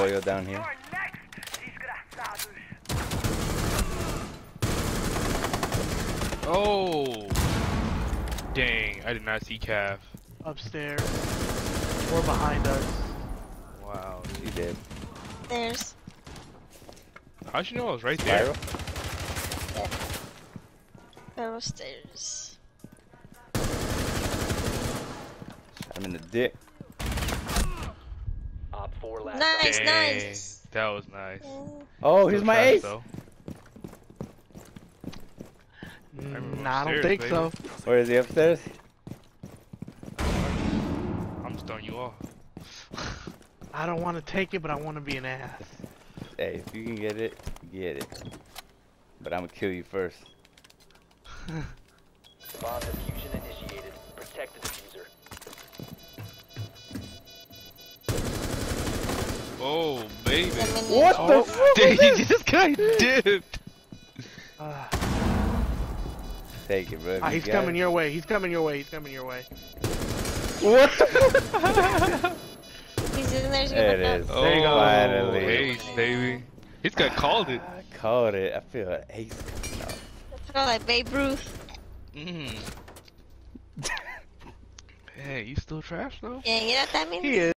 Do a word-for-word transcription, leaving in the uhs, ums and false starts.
pollo down here. Oh, dang! I did not see Cav. Upstairs. Or behind us. Wow. She did. There's. How'd you know I was right there? Spiral? Yeah. Upstairs. I'm in the dick. Op four last Nice, Dang, nice. that was nice. Yeah. Oh, So here's my fast, ace. though. Mm, nah, I don't upstairs, think baby. so. Where is he, upstairs? I'm just throwing you off. I don't want to take it, but I want to be an ass. Hey, if you can get it, get it. But I'm gonna kill you first. Bomb diffusion initiated. Protect the diffuser. Oh, baby. What Oh, the fuck? dang, this guy dipped. Uh, Take it, bro. ah, You he's got coming it. your way. He's coming your way. He's coming your way. What the He's in there. He's There it gonna is. Oh, There you go. Finally. Ace, baby. This guy called it. I called it. I feel an ace coming off. Feel like Babe Ruth. Mm. Hey, you still trash though? Yeah, you know what that means? He is.